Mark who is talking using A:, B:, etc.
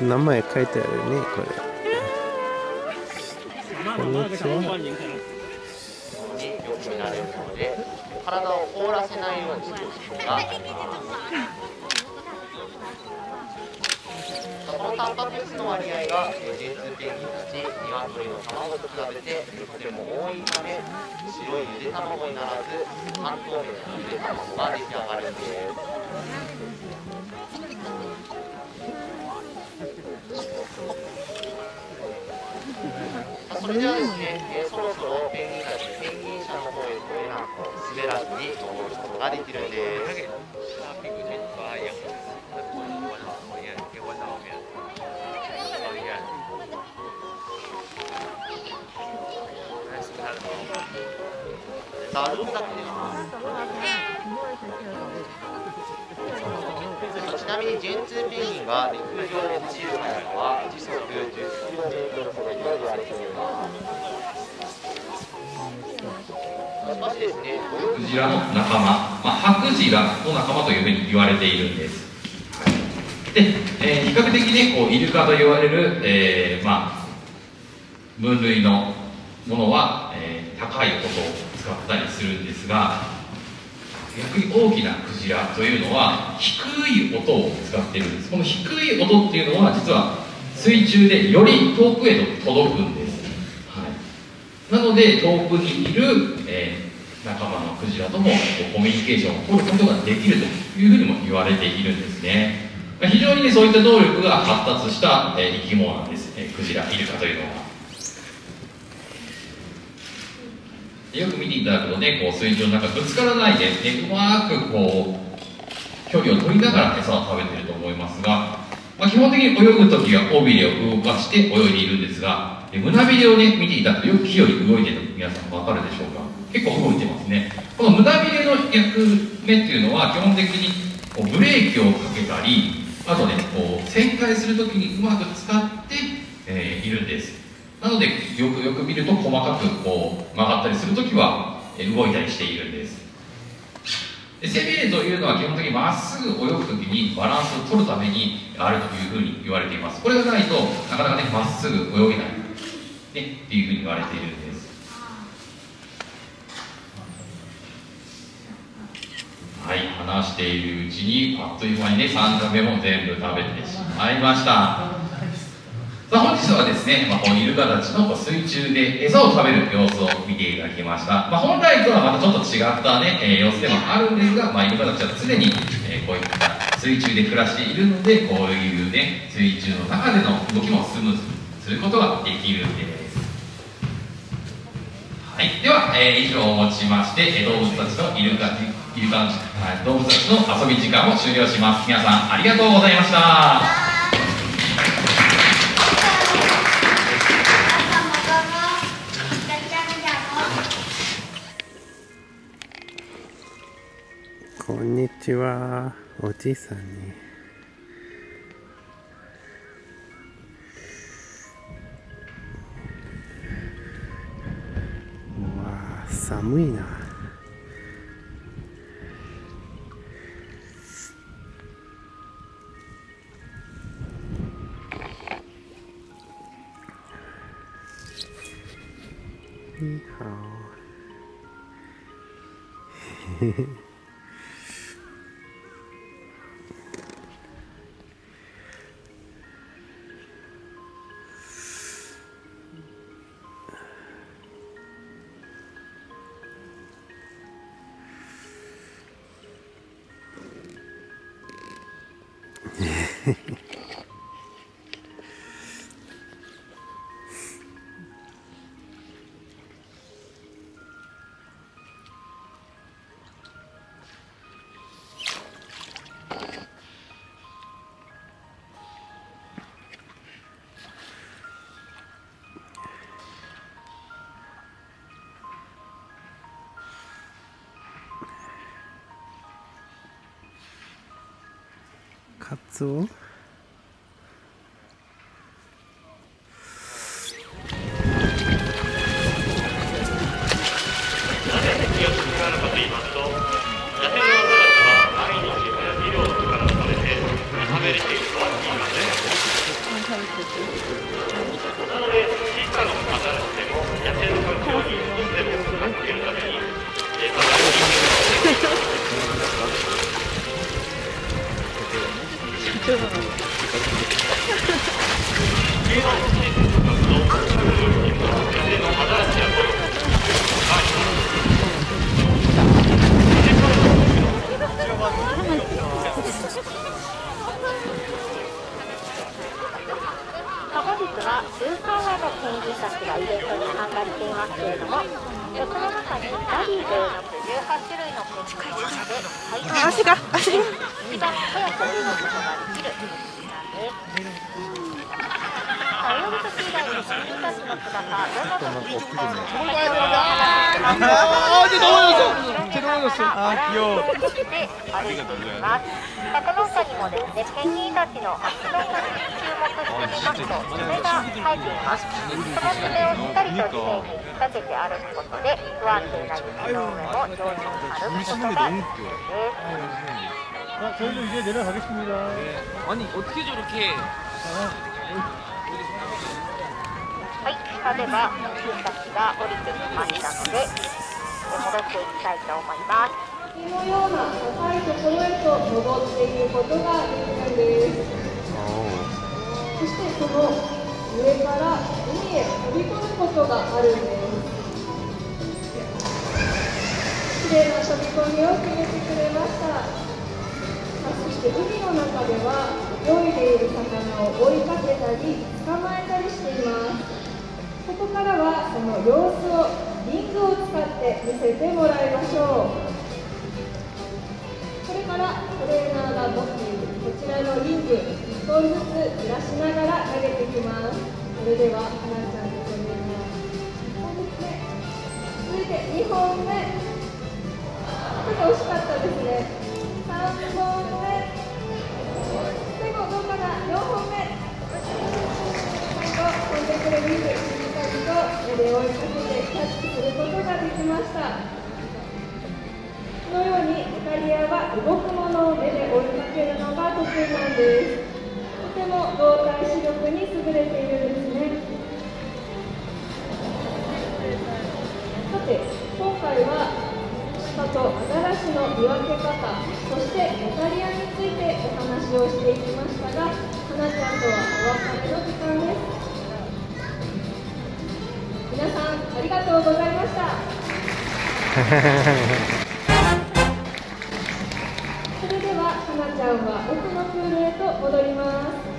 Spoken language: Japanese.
A: 名前書いてあるね、これ。こんにちは。
B: よく見られるので、体を凍らせないようにする必要があります。このタンパク質の割合が J2 ペンギンたち鶏の卵と比べてとても多いため、白いゆで卵にならず半透明なゆで卵が出来上がるんです。それではですね、そろそろペンギンたちペンギン車の方へ越えなんと滑らずに登ることができるんです。さあ、ルームだってちなみに J2 ペンギンが陸上を走る速さは時速 10km ほどと言われています。しかしですね、
C: クジラの仲間、ハクジラの仲間というふうに言われているんです。で、比較的ね、こうイルカと言われる、分類のものは、高い音を使ったりするんですが、逆に大きなクジラというのは低い音を使っているんです。この低い音っていうのは実は水中でより遠くへと届くんです、なので遠くにいる、仲間のクジラともコミュニケーションを取ることができるというふうにも言われているんですね。非常にね、そういった能力が発達した、生き物なんです、クジラ、イルカというのは。よく見ていただくとね、こう水中の中ぶつからないで、うまくこう距離を取りながら餌を食べていると思いますが、基本的に泳ぐ時は尾びれを動かして泳いでいるんですが、胸びれをね見ていただくとよく木より動いているの皆さん分かるでしょうか。結構動いてますね。この胸びれの役目っていうのは基本的にこうブレーキをかけたり、あとねこう旋回する時にうまく使って、いるんです。なのでよく見ると細かくこう曲がったりするときは動いたりしているんです。背びれというのは基本的にまっすぐ泳ぐときにバランスを取るためにあるというふうに言われています。これがないとなかなかねまっすぐ泳げない、ね、っていうふうに言われているんです。はい、話しているうちにあっという間にね3座目も全部食べてしまいました。さあ本日はですね、このイルカたちの水中で餌を食べる様子を見ていただきました。本来とはまたちょっと違ったね、様子でもあるんですが、イルカたちは常に、こういった水中で暮らしているので、こういうね、水中の中での動きもスムーズにすることができるんです。はい、では、以上をもちまして、動物たちの動物たちの遊び時間を終了します。皆さんありがとうございました。
A: こんにちは、おじいさんに。うわー、寒いな。にはお。へへへ。カツオ
D: 参加していますけれども、その中にラリーというの18種類のペンギンの中で
E: 足が
D: 一番早く泳ぐことができるペンギンなんです。泳ぐとき以外にペンギンたちの姿、どんなときに使うのか先ほどお話ししましたそして歩いています。この他にもですね、ペンギンたちの足の裏に注目してみますと、爪が生えています。この爪をしっかりと地面に引っ掛けて歩くことで、不安定な雪の上も上手に歩くことができるんです。
F: 저희도 이제 내려가겠습니다.
G: 아니 어떻게 저렇게?
D: はい、下では私たちが降りてきましたので、戻っていきたいと思います。
H: このような高いところへと登っていることができるんです。そしてその上から海へ飛び込むことがあるんです。綺麗な飛び込みを決めてくれました。そして海の中では泳いでいる魚を追いかけたり捕まえたりしています。ここからはその様子をリングを使って見せてもらいましょう。これからトレーナーが持っているこちらのリング1本ずつずらしながら投げていきます。それでははなちゃんとトレーナー1本ずつ目、続いて2本目、ちょっと惜しかったですね。3本目、最後どうかな、4本目、最後飛んでくるリングしっかりと目で追いかけてキャッチすることができました。このようにイタリアは動くものを目で追いかけるのが得意なんです。とても動体視力に優れているんですね。さて、今回は鹿とアザラシの見分け方、そしてイタリアについてお話をしていきましたが、はなちゃんとはお別れの時間です。皆さんありがとうございました。それでははなちゃんは奥のプールへと戻ります。